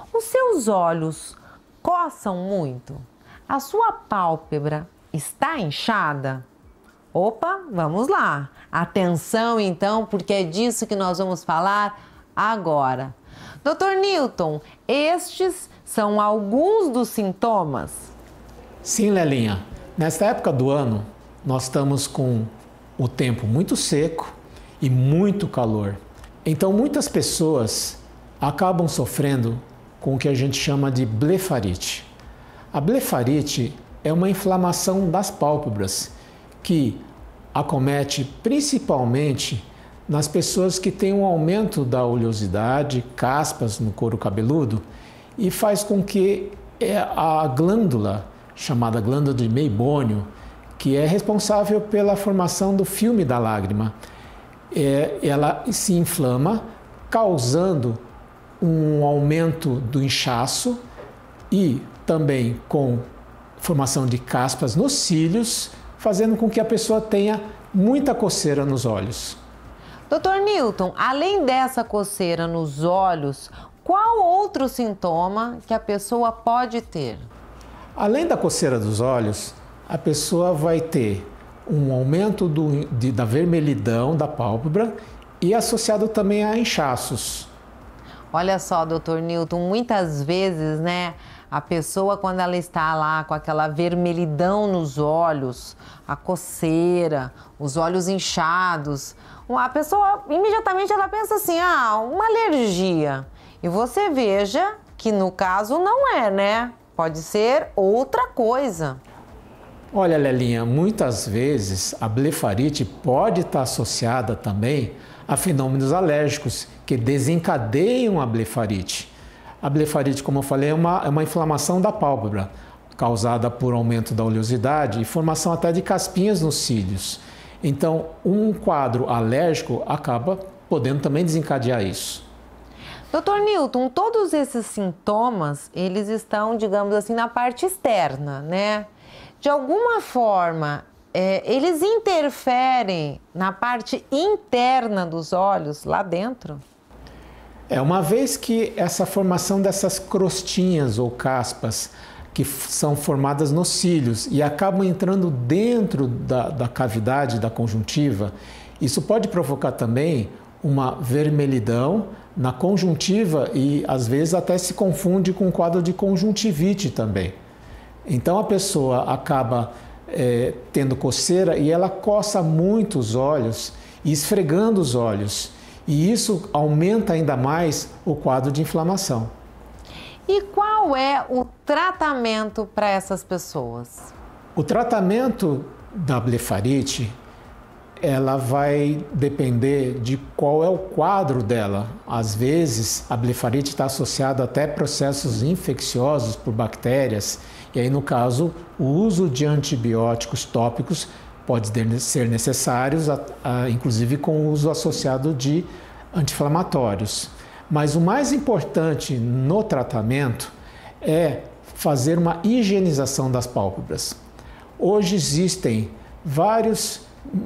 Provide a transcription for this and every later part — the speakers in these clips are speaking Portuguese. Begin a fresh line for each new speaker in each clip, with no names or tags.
Os seus olhos coçam muito? A sua pálpebra está inchada? Opa, vamos lá. Atenção então, porque é disso que nós vamos falar agora. Dr. Newton, estes são alguns dos sintomas?
Sim, Lelinha. Nesta época do ano, nós estamos com o tempo muito seco e muito calor. Então, muitas pessoas acabam sofrendo com o que a gente chama de blefarite. A blefarite é uma inflamação das pálpebras que acomete principalmente nas pessoas que têm um aumento da oleosidade, caspas no couro cabeludo, e faz com que a glândula, chamada glândula de Meibônio, que é responsável pela formação do filme da lágrima, ela se inflama, causando um aumento do inchaço e também com formação de caspas nos cílios, fazendo com que a pessoa tenha muita coceira nos olhos.
Dr. Newton, além dessa coceira nos olhos, qual outro sintoma que a pessoa pode ter?
Além da coceira dos olhos, a pessoa vai ter um aumento da vermelhidão da pálpebra e associado também a inchaços.
Olha só, Dr. Newton, muitas vezes, né, a pessoa quando ela está lá com aquela vermelhidão nos olhos, a coceira, os olhos inchados, a pessoa imediatamente ela pensa assim, uma alergia. E você veja que no caso não é, né? Pode ser outra coisa.
Olha, Lelinha, muitas vezes a blefarite pode estar associada também a fenômenos alérgicos que desencadeiam a blefarite. A blefarite, como eu falei, é uma inflamação da pálpebra, causada por aumento da oleosidade e formação até de caspinhas nos cílios. Então, um quadro alérgico acaba podendo também desencadear isso.
Dr. Newton, todos esses sintomas, eles estão, digamos assim, na parte externa, né? De alguma forma, eles interferem na parte interna dos olhos, lá dentro?
Uma vez que essa formação dessas crostinhas ou caspas que são formadas nos cílios e acabam entrando dentro da cavidade da conjuntiva, isso pode provocar também uma vermelhidão na conjuntiva e às vezes até se confunde com um quadro de conjuntivite também. Então a pessoa acaba tendo coceira e ela coça muito os olhos e esfregando os olhos. E isso aumenta ainda mais o quadro de inflamação.
E qual é o tratamento para essas pessoas?
O tratamento da blefarite, ela vai depender de qual é o quadro dela. Às vezes, a blefarite está associada até a processos infecciosos por bactérias. E aí, no caso, o uso de antibióticos tópicos pode ser necessários, inclusive com o uso associado de anti-inflamatórios. Mas o mais importante no tratamento é fazer uma higienização das pálpebras. Hoje existem vários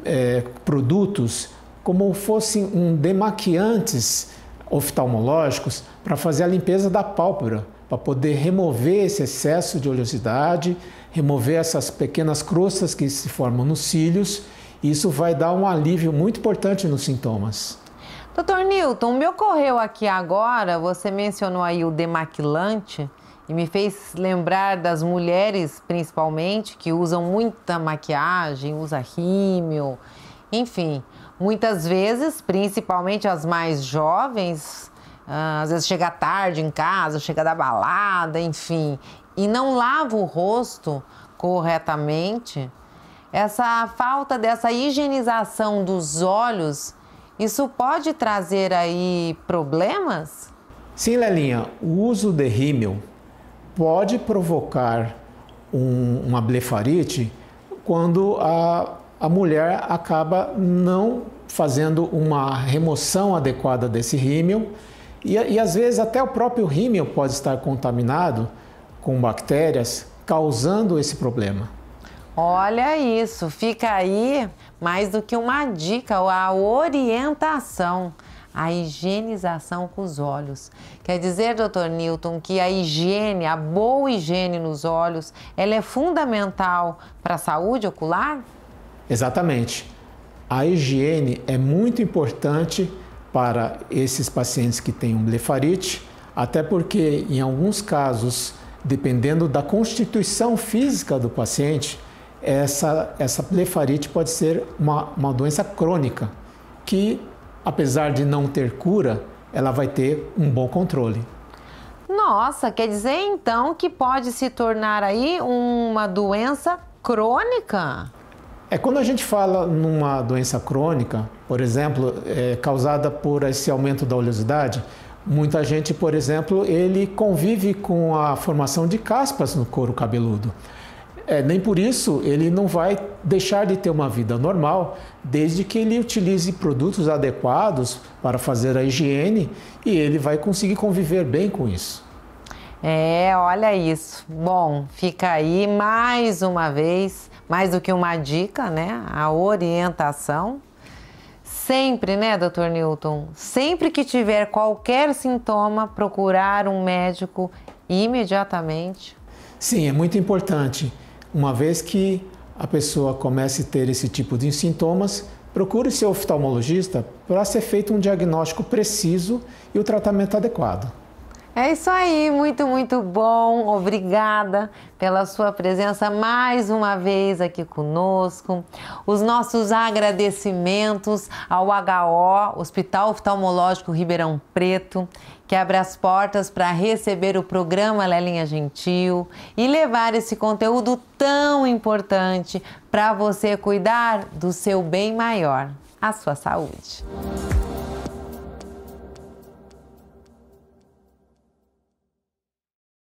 produtos como fossem demaquiantes oftalmológicos para fazer a limpeza da pálpebra, para poder remover esse excesso de oleosidade, remover essas pequenas crostas que se formam nos cílios. Isso vai dar um alívio muito importante nos sintomas.
Dr. Newton, me ocorreu aqui agora, você mencionou aí o demaquilante e me fez lembrar das mulheres, principalmente, que usam muita maquiagem, usa rímel, enfim, muitas vezes, principalmente as mais jovens, às vezes chega tarde em casa, chega da balada, enfim, e não lava o rosto corretamente. Essa falta dessa higienização dos olhos, isso pode trazer aí problemas?
Sim, Lelinha, o uso de rímel pode provocar uma blefarite quando a mulher acaba não fazendo uma remoção adequada desse rímel e às vezes até o próprio rímel pode estar contaminado com bactérias, causando esse problema.
Olha isso, fica aí mais do que uma dica, a orientação. a higienização com os olhos. Quer dizer, Dr. Newton, que a higiene, a boa higiene nos olhos, ela é fundamental para a saúde ocular?
Exatamente. A higiene é muito importante para esses pacientes que têm blefarite, até porque em alguns casos, dependendo da constituição física do paciente, essa blefarite pode ser uma doença crônica, que apesar de não ter cura, ela vai ter um bom controle.
Nossa, quer dizer então que pode se tornar aí uma doença crônica?
Quando a gente fala numa doença crônica, por exemplo, causada por esse aumento da oleosidade, muita gente, por exemplo, ele convive com a formação de caspas no couro cabeludo. Nem por isso ele não vai deixar de ter uma vida normal, desde que ele utilize produtos adequados para fazer a higiene e ele vai conseguir conviver bem com isso.
Olha isso. Bom, fica aí mais uma vez, mais do que uma dica, né? A orientação. Sempre, né, Dr. Newton? Sempre que tiver qualquer sintoma, procurar um médico imediatamente.
Sim, é muito importante. Uma vez que a pessoa comece a ter esse tipo de sintomas, procure seu oftalmologista para ser feito um diagnóstico preciso e o tratamento adequado.
É isso aí, muito, muito bom. Obrigada pela sua presença mais uma vez aqui conosco. Os nossos agradecimentos ao HO, Hospital Oftalmológico Ribeirão Preto, que abre as portas para receber o programa Lelinha Gentil e levar esse conteúdo tão importante para você cuidar do seu bem maior, a sua saúde.